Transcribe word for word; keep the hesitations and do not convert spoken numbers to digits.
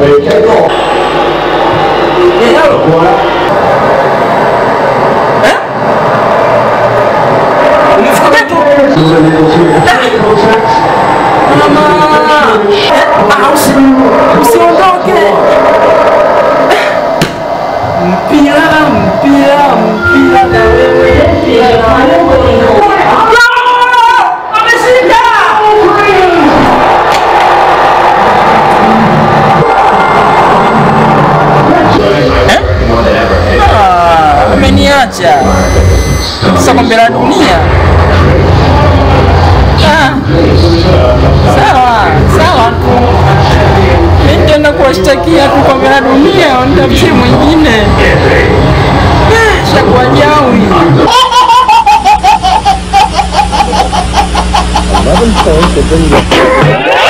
Eh? Umefika kwetu? Mama! Ah, usiondoke! Mpira, mpira, mpira na wewe, mpira na wewe. Ameshinda! Eh? Ah, ameniacha. Sasa kombe la dunia. Ah. Sawa, sawa tu. Nenda kuwashtakia tu kombe la dunia, nitafutie mwingine. Ah, shakuwa jawi. eleven points have been